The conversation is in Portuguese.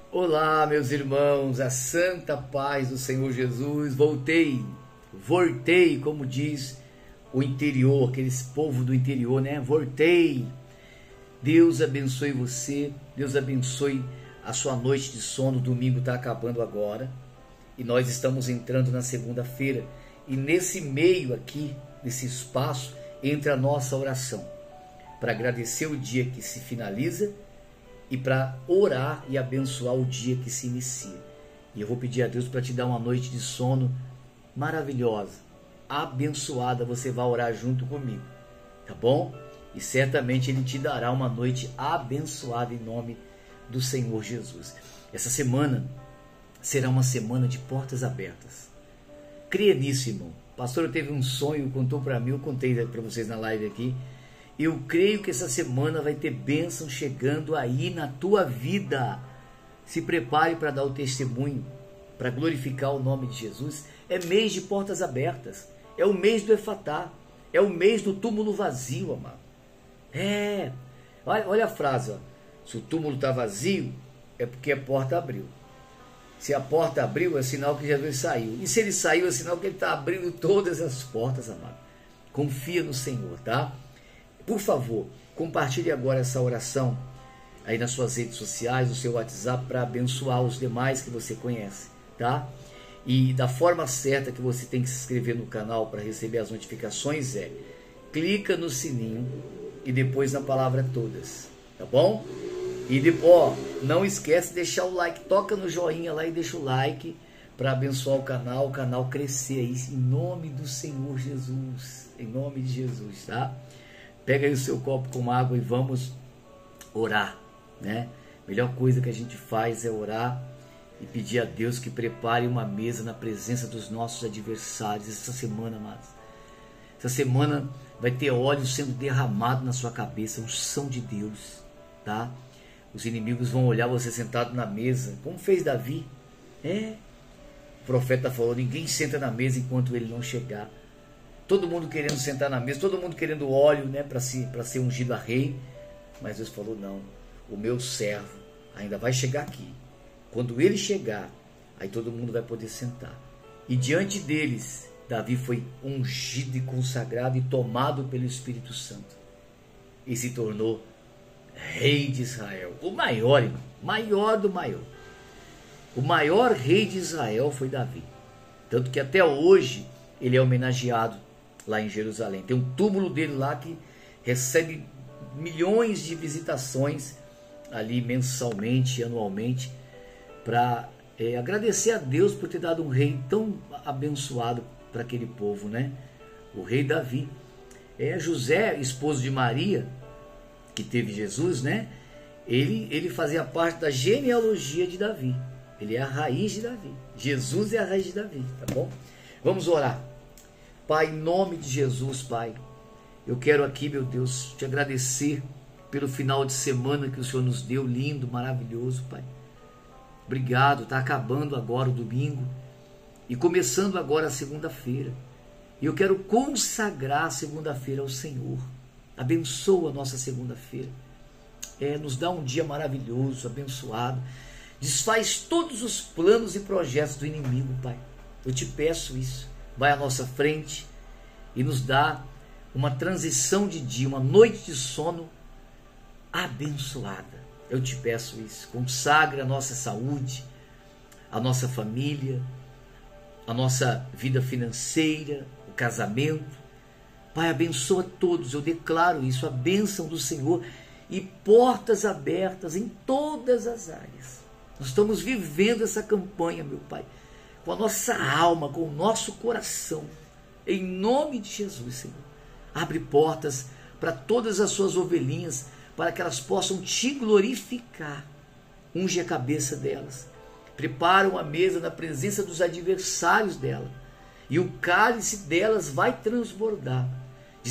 Olá, meus irmãos, a santa paz do Senhor Jesus. Voltei, como diz o interior, aqueles povo do interior, né? Voltei. Deus abençoe você, Deus abençoe a sua noite de sono. O domingo está acabando agora e nós estamos entrando na segunda-feira. E nesse meio aqui, nesse espaço, entra a nossa oração para agradecer o dia que se finaliza e para orar e abençoar o dia que se inicia. E eu vou pedir a Deus para te dar uma noite de sono maravilhosa, abençoada. Você vai orar junto comigo, tá bom? E certamente Ele te dará uma noite abençoada em nome do Senhor Jesus. Essa semana será uma semana de portas abertas. Creia nisso, irmão. O pastor teve um sonho, contou para mim, eu contei para vocês na live aqui. Eu creio que essa semana vai ter bênção chegando aí na tua vida. Se prepare para dar o testemunho, para glorificar o nome de Jesus. É mês de portas abertas. É o mês do Efatá. É o mês do túmulo vazio, amado. Olha a frase, ó. Se o túmulo está vazio, é porque a porta abriu. Se a porta abriu, é sinal que Jesus saiu. E se ele saiu, é sinal que ele está abrindo todas as portas, amado. Confia no Senhor, tá? Por favor, compartilhe agora essa oração aí nas suas redes sociais, no seu WhatsApp, para abençoar os demais que você conhece, tá? E da forma certa que você tem que se inscrever no canal para receber as notificações clica no sininho e depois na palavra todas, tá bom? E depois, não esquece de deixar o like, toca no joinha lá e deixa o like para abençoar o canal crescer aí, em nome do Senhor Jesus, em nome de Jesus, tá? Pega aí o seu copo com água e vamos orar, né? Melhor coisa que a gente faz é orar e pedir a Deus que prepare uma mesa na presença dos nossos adversários essa semana, amados. Essa semana vai ter óleo sendo derramado na sua cabeça, unção de Deus, tá? Os inimigos vão olhar você sentado na mesa, como fez Davi. O profeta falou, ninguém senta na mesa enquanto ele não chegar. Todo mundo querendo sentar na mesa, todo mundo querendo óleo, né, para ser ungido a rei. Mas Deus falou, não, o meu servo ainda vai chegar aqui. Quando ele chegar, aí todo mundo vai poder sentar. E diante deles, Davi foi ungido e consagrado e tomado pelo Espírito Santo. E se tornou rei de Israel. O maior, irmão, maior do maior. O maior rei de Israel foi Davi. Tanto que até hoje ele é homenageado lá em Jerusalém. Tem um túmulo dele lá que recebe milhões de visitações ali mensalmente, anualmente, para agradecer a Deus por ter dado um rei tão abençoado para aquele povo, né? O rei Davi. José, esposo de Maria, que teve Jesus, né? Ele fazia parte da genealogia de Davi. Ele é a raiz de Davi. Jesus é a raiz de Davi, tá bom? Vamos orar. Pai, em nome de Jesus, Pai, eu quero aqui, meu Deus, te agradecer pelo final de semana que o Senhor nos deu, lindo, maravilhoso, Pai. Obrigado, está acabando agora o domingo e começando agora a segunda-feira. E eu quero consagrar a segunda-feira ao Senhor. Abençoa a nossa segunda-feira. Nos dá um dia maravilhoso, abençoado. Desfaz todos os planos e projetos do inimigo, Pai. Eu te peço isso. Vai à nossa frente e nos dá uma transição de dia, uma noite de sono abençoada. Eu te peço isso. Consagra a nossa saúde, a nossa família, a nossa vida financeira, o casamento. Pai, abençoa todos. Eu declaro isso, a bênção do Senhor e portas abertas em todas as áreas. Nós estamos vivendo essa campanha, meu Pai, com a nossa alma, com o nosso coração, em nome de Jesus, Senhor. Abre portas para todas as suas ovelhinhas, para que elas possam te glorificar. Unge a cabeça delas. Prepara uma mesa na presença dos adversários dela. E o cálice delas vai transbordar.